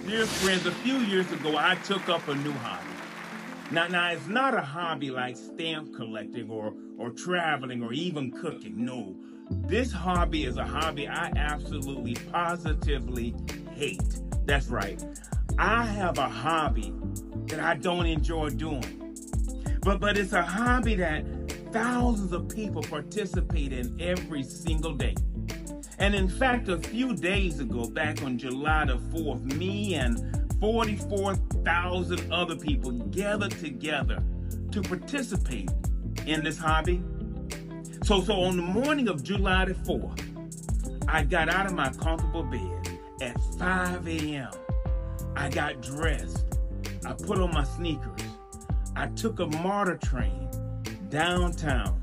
Dear friends, a few years ago, I took up a new hobby. Now it's not a hobby like stamp collecting or traveling or even cooking. No, this hobby is a hobby I absolutely, positively hate. That's right. I have a hobby that I don't enjoy doing. But it's a hobby that thousands of people participate in every single day. And in fact, a few days ago, back on July the 4th, me and 44,000 other people gathered together to participate in this hobby. So on the morning of July the 4th, I got out of my comfortable bed at 5 a.m. I got dressed. I put on my sneakers. I took a MARTA train downtown,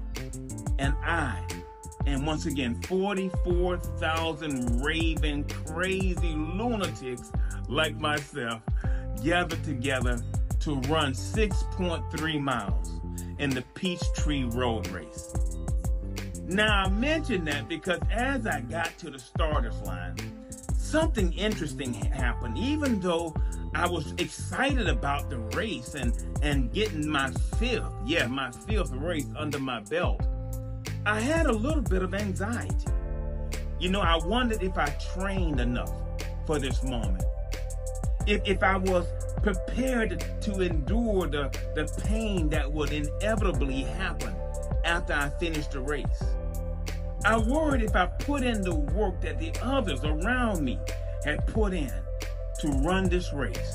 and once again, 44,000 raving, crazy lunatics like myself gathered together to run 6.3 miles in the Peachtree Road Race. Now, I mention that because as I got to the starter's line, something interesting happened. Even though I was excited about the race and getting my fifth race under my belt, I had a little bit of anxiety. I wondered if I trained enough for this moment. If I was prepared to endure the pain that would inevitably happen after I finished the race. I worried if I put in the work that the others around me had put in to run this race.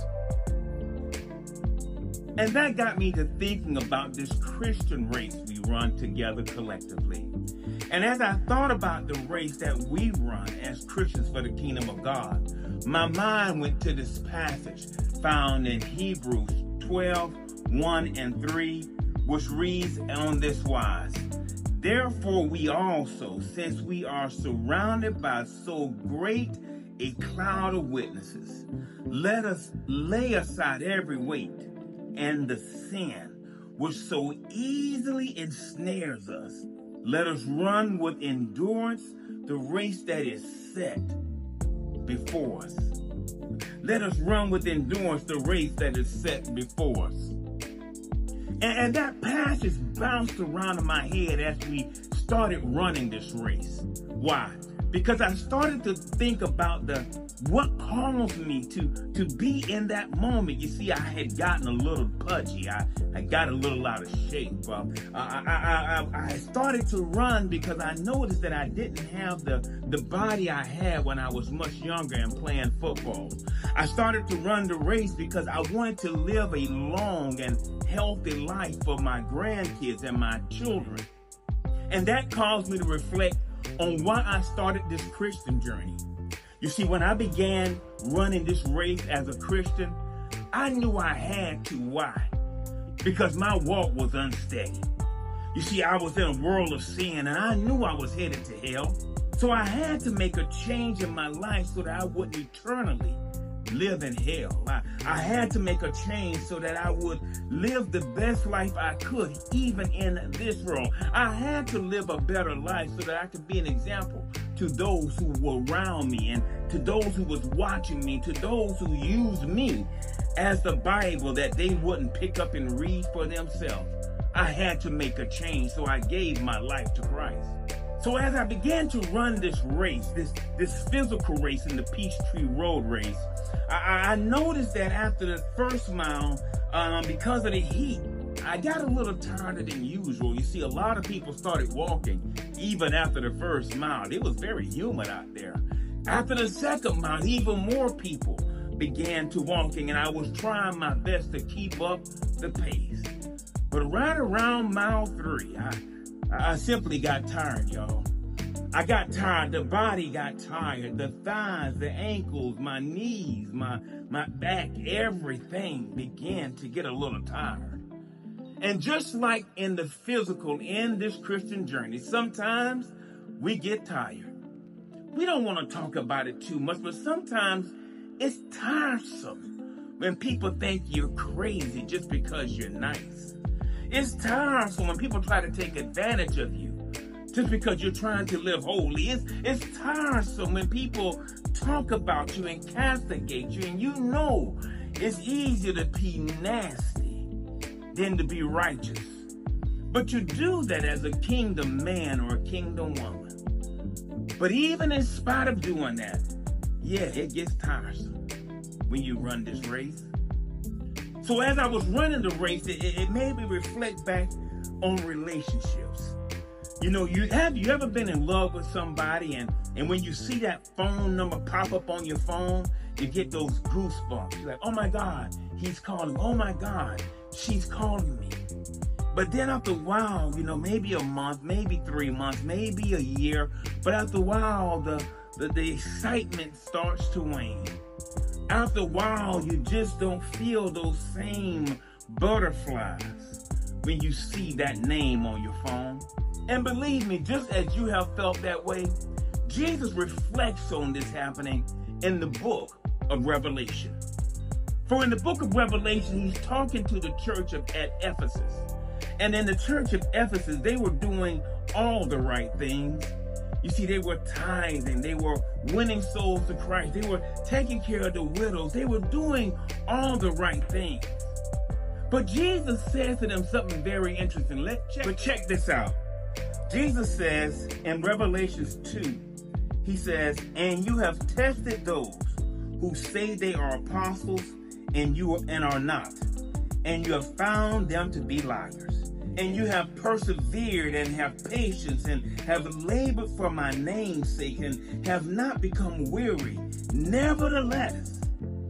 And that got me to thinking about this Christian race we run together collectively. And as I thought about the race that we run as Christians for the kingdom of God, my mind went to this passage found in Hebrews 12, 1 and 3, which reads on this wise: Therefore we also, since we are surrounded by so great a cloud of witnesses, let us lay aside every weight and the sin which so easily ensnares us. Let us run with endurance the race that is set before us. Let us run with endurance the race that is set before us. And that passage bounced around in my head as we started running this race. Why? Because I started to think about what caused me to be in that moment. You see, I had gotten a little pudgy. I got a little out of shape. I started to run because I noticed that I didn't have the body I had when I was much younger and playing football. I started to run the race because I wanted to live a long and healthy life for my grandkids and my children. And that caused me to reflect on why I started this Christian journey. You see, when I began running this race as a Christian, I knew I had to. Why? Because my walk was unsteady. You see, I was in a world of sin and I knew I was headed to hell. So I had to make a change in my life so that I wouldn't eternally live in hell. I had to make a change so that I would live the best life I could, even in this world. I had to live a better life so that I could be an example to those who were around me and to those who was watching me, to those who used me as the Bible that they wouldn't pick up and read for themselves. I had to make a change, so I gave my life to Christ. So as I began to run this race, this physical race in the Peachtree Road Race, I noticed that after the first mile, because of the heat, I got a little tired than usual. You see, a lot of people started walking even after the first mile. It was very humid out there. After the second mile, even more people began to walking, and I was trying my best to keep up the pace. But right around mile 3, I simply got tired, y'all. I got tired. The body got tired. The thighs, the ankles, my knees, my back, everything began to get a little tired. And just like in the physical, in this Christian journey, sometimes we get tired. We don't want to talk about it too much, but sometimes it's tiresome when people think you're crazy just because you're nice. It's tiresome when people try to take advantage of you just because you're trying to live holy. It's tiresome when people talk about you and castigate you, and you know it's easier to be nasty than to be righteous. But you do that as a kingdom man or a kingdom woman. But even in spite of doing that, yeah, it gets tiresome when you run this race. So as I was running the race, it made me reflect back on relationships. You know, have you ever been in love with somebody and when you see that phone number pop up on your phone, you get those goosebumps. You're like, oh my God, he's calling. Oh my God, she's calling me. But then after a while, you know, maybe a month, maybe 3 months, maybe a year, but after a while, the excitement starts to wane. After a while, you just don't feel those same butterflies when you see that name on your phone. And believe me, just as you have felt that way, Jesus reflects on this happening in the book of Revelation. For in the book of Revelation, he's talking to the church at Ephesus. And in the church of Ephesus, they were doing all the right things. You see, they were tithing, they were winning souls to Christ, they were taking care of the widows, they were doing all the right things. But Jesus says to them something very interesting. But check this out. Jesus says in Revelation 2, he says, and you have tested those who say they are apostles and are not, and you have found them to be liars. And you have persevered and have patience and have labored for my name's sake and have not become weary. Nevertheless,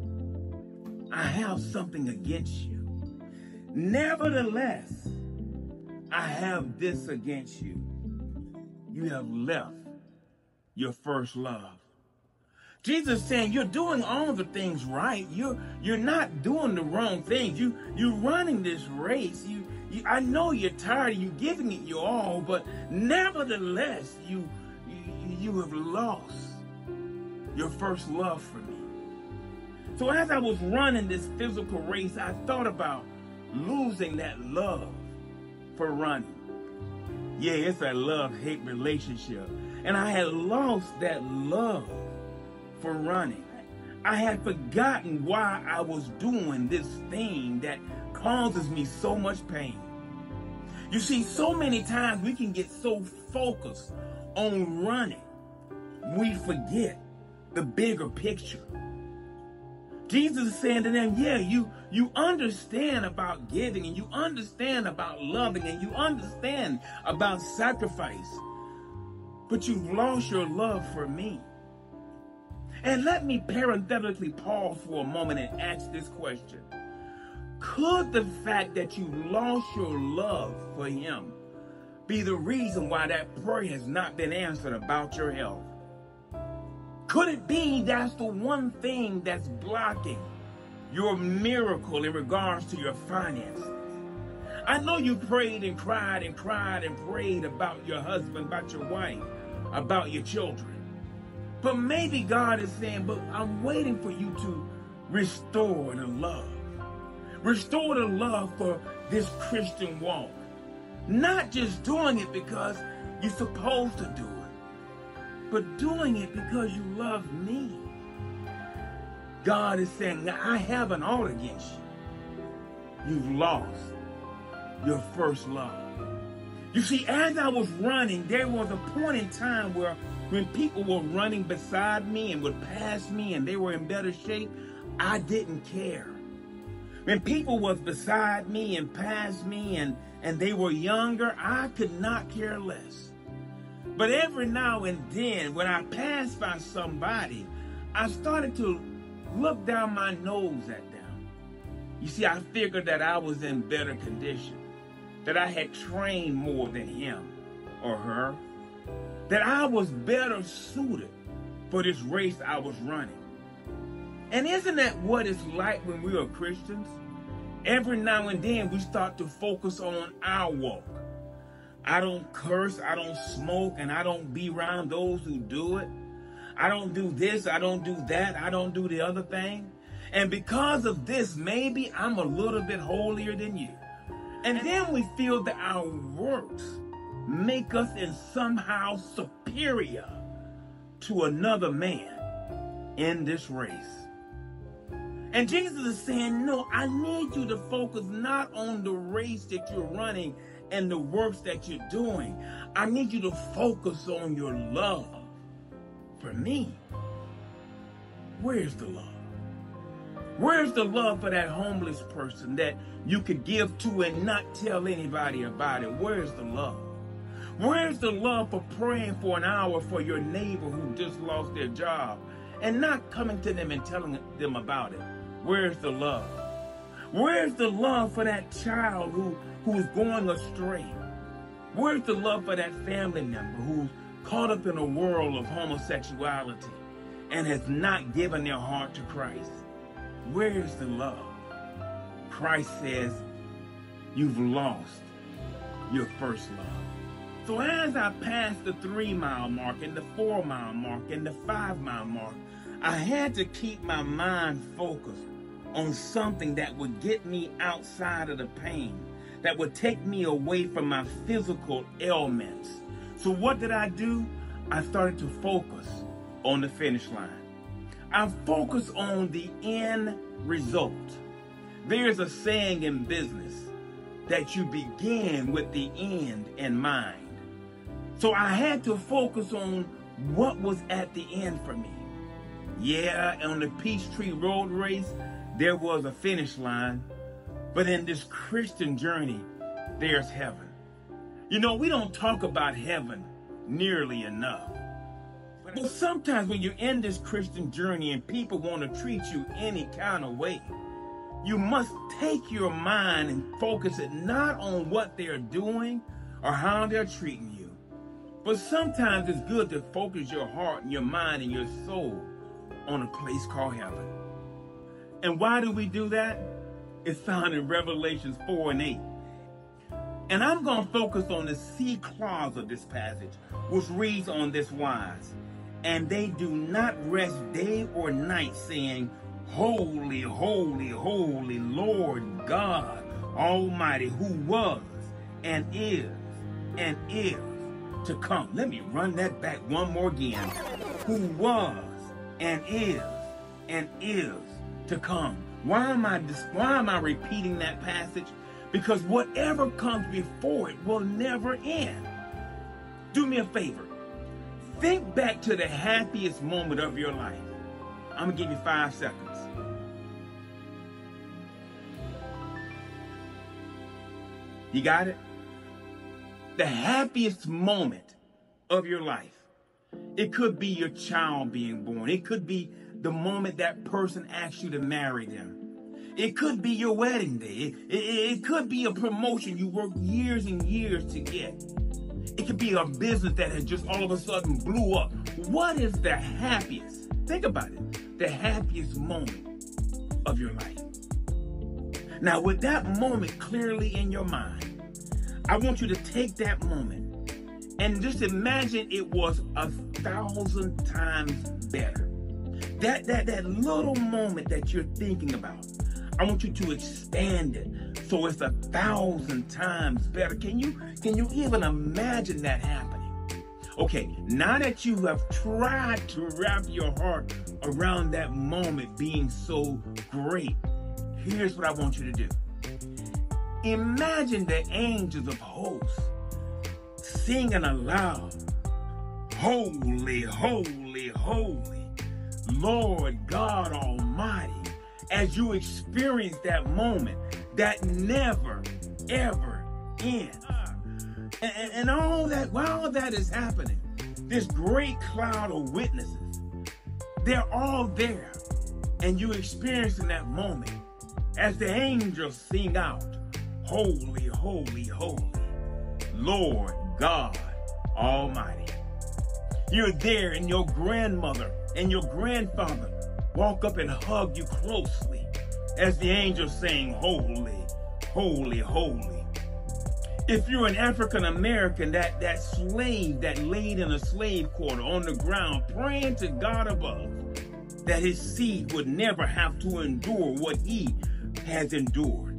I have something against you. Nevertheless, I have this against you. You have left your first love. Jesus is saying you're doing all the things right. You're not doing the wrong things. You're running this race. I know you're tired, you're giving it your all, but nevertheless, you have lost your first love for me. So as I was running this physical race, I thought about losing that love for running. Yeah, it's a love-hate relationship. And I had lost that love for running. I had forgotten why I was doing this thing that causes me so much pain. You see, so many times we can get so focused on running, we forget the bigger picture. Jesus is saying to them, yeah, you understand about giving, and you understand about loving, and you understand about sacrifice, but you've lost your love for me. And let me parenthetically pause for a moment and ask this question. Could the fact that you lost your love for him be the reason why that prayer has not been answered about your health? Could it be that's the one thing that's blocking your miracle in regards to your finances? I know you prayed and cried and cried and prayed about your husband, about your wife, about your children. But maybe God is saying, but I'm waiting for you to restore the love. Restore the love for this Christian walk. Not just doing it because you're supposed to do it, but doing it because you love me. God is saying, now I have an ought against you. You've lost your first love. You see, as I was running, there was a point in time where when people were running beside me and would pass me and they were in better shape, I didn't care. When people was beside me and past me and they were younger, I could not care less. But every now and then, when I passed by somebody, I started to look down my nose at them. You see, I figured that I was in better condition, that I had trained more than him or her, that I was better suited for this race I was running. And isn't that what it's like when we are Christians? Every now and then we start to focus on our walk. I don't curse, I don't smoke, and I don't be around those who do it. I don't do this, I don't do that, I don't do the other thing. And because of this, maybe I'm a little bit holier than you. And then we feel that our works make us in somehow superior to another man in this race. And Jesus is saying, no, I need you to focus not on the race that you're running and the works that you're doing. I need you to focus on your love for me. Where's the love? Where's the love for that homeless person that you could give to and not tell anybody about it? Where's the love? Where's the love for praying for an hour for your neighbor who just lost their job and not coming to them and telling them about it? Where's the love? Where's the love for that child who's going astray? Where's the love for that family member who's caught up in a world of homosexuality and has not given their heart to Christ? Where's the love? Christ says, you've lost your first love. So as I passed the 3-mile mark and the 4-mile mark and the 5-mile mark, I had to keep my mind focused on something that would get me outside of the pain, that would take me away from my physical ailments. So what did I do? I started to focus on the finish line. I focus on the end result. There's a saying in business that you begin with the end in mind. So I had to focus on what was at the end for me. Yeah, on the Peachtree Road Race, there was a finish line. But in this Christian journey, there's heaven. You know, we don't talk about heaven nearly enough. But sometimes when you're in this Christian journey and people want to treat you any kind of way, you must take your mind and focus it not on what they're doing or how they're treating you. But sometimes it's good to focus your heart and your mind and your soul on a place called heaven. And why do we do that? It's found in Revelations 4 and 8. And I'm going to focus on the C clause of this passage, which reads on this wise. And they do not rest day or night, saying, Holy, holy, holy, Lord God Almighty, who was and is to come. Let me run that back one more again. Who was and is to come. Why am I repeating that passage? Because whatever comes before it will never end. Do me a favor. Think back to the happiest moment of your life. I'm going to give you 5 seconds. You got it? The happiest moment of your life. It could be your child being born. It could be the moment that person asks you to marry them. It could be your wedding day. It could be a promotion you worked years and years to get. It could be a business that has just all of a sudden blew up. What is the happiest? Think about it. The happiest moment of your life. Now, with that moment clearly in your mind, I want you to take that moment and just imagine it was 1,000 times better. That little moment that you're thinking about, I want you to expand it so it's 1,000 times better. Can you even imagine that happening? Okay, now that you have tried to wrap your heart around that moment being so great, here's what I want you to do. Imagine the angels of hosts singing aloud, Holy, holy, holy, Lord God Almighty, as you experience that moment that never, ever ends. And all that, while all that is happening, this great cloud of witnesses, they're all there. And you experiencing that moment as the angels sing out, Holy, holy, holy, Lord God Almighty. You're there and your grandmother and your grandfather walk up and hug you closely as the angels sing, Holy, holy, holy. If you're an African American, that slave that laid in a slave quarter on the ground praying to God above that his seed would never have to endure what he has endured,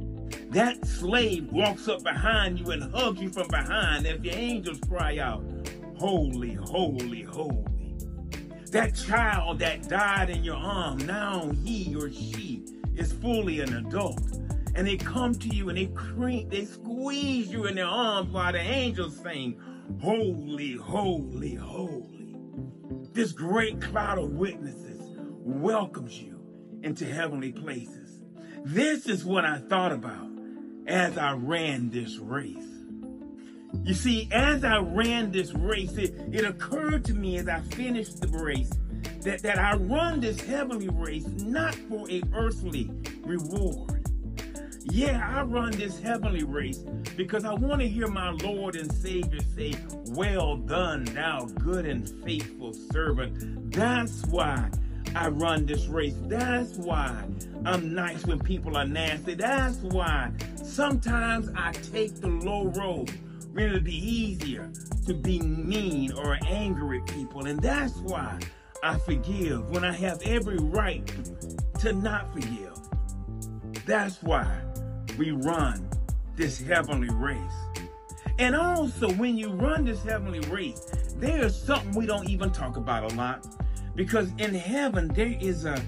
That slave walks up behind you and hugs you from behind as the angels cry out, holy, holy, holy. That child that died in your arm, now he or she is fully an adult. And they come to you and they squeeze you in their arms while the angels sing, holy, holy, holy. This great cloud of witnesses welcomes you into heavenly places. This is what I thought about as I ran this race. You see, as I ran this race, it occurred to me as I finished the race that I run this heavenly race not for an earthly reward. Yeah, I run this heavenly race because I want to hear my Lord and Savior say, well done, thou good and faithful servant. That's why I run this race. That's why I'm nice when people are nasty. That's why sometimes I take the low road when it'll be easier to be mean or angry at people. And that's why I forgive when I have every right to not forgive. That's why we run this heavenly race. And also, when you run this heavenly race, there is something we don't even talk about a lot. Because in heaven, there is a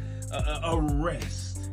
rest.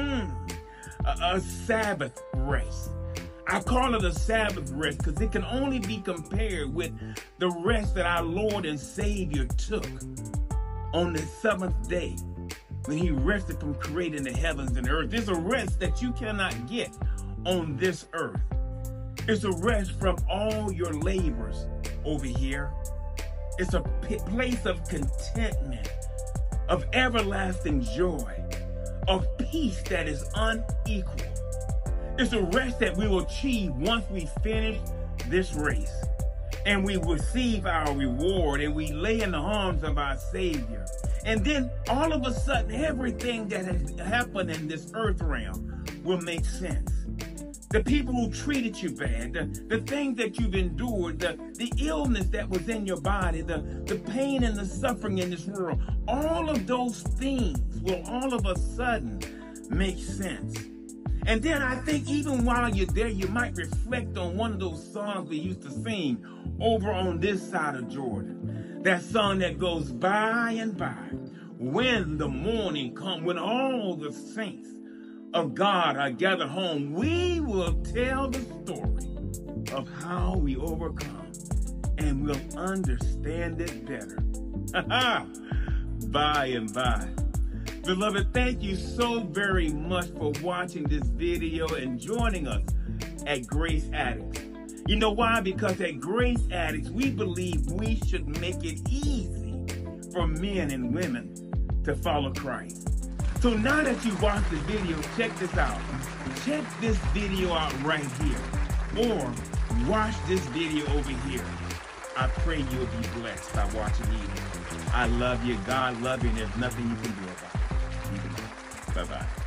A Sabbath rest. I call it a Sabbath rest because it can only be compared with the rest that our Lord and Savior took on the seventh day when he rested from creating the heavens and earth. There's a rest that you cannot get on this earth. It's a rest from all your labors over here. It's a place of contentment, of everlasting joy, of peace that is unequal. It's a rest that we will achieve once we finish this race and we receive our reward and we lay in the arms of our Savior. And then all of a sudden, everything that has happened in this earth realm will make sense. The people who treated you bad, the things that you've endured, the illness that was in your body, the pain and the suffering in this world, all of those things will all of a sudden make sense. And then I think even while you're there, you might reflect on one of those songs we used to sing over on this side of Jordan. That song that goes, by and by, when the morning comes, when all the saints of God are gathered home, we will tell the story of how we overcome and we'll understand it better. By and by. Beloved, thank you so very much for watching this video and joining us at Grace Addicts. You know why? Because at Grace Addicts, we believe we should make it easy for men and women to follow Christ. So now that you've watched the video, check this out. Check this video out right here. Or watch this video over here. I pray you'll be blessed by watching either. I love you. God loves you. And there's nothing you can do about it. Bye-bye.